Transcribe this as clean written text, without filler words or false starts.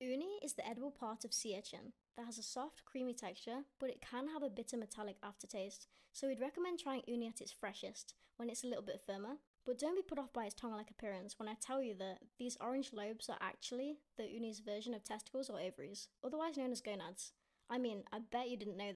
Uni is the edible part of sea urchin that has a soft, creamy texture, but it can have a bitter metallic aftertaste, so we'd recommend trying uni at its freshest, when it's a little bit firmer. But don't be put off by its tongue-like appearance when I tell you that these orange lobes are actually the uni's version of testicles or ovaries, otherwise known as gonads. I mean, I bet you didn't know